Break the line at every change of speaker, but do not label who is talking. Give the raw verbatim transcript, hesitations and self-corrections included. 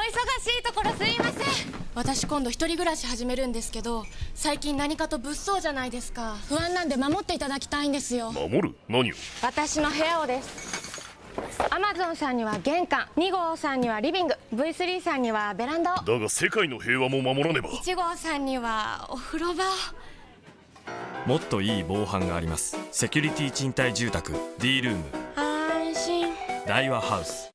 しいところすいません。私今度一人暮らし始めるんですけど、最近何かと物騒じゃないですか。不安なんで守っていただきたいんですよ。
守る？何を？
私の部屋をです。アマゾンさんには玄関、に号さんにはリビング、 ブイスリー さんにはベランダを。
だが世界の平和も守らねば。
いち号さんにはお風呂場を。
もっといい防犯があります。セキュリティ賃貸住宅 D ルーム。
安心。
大和ハウス。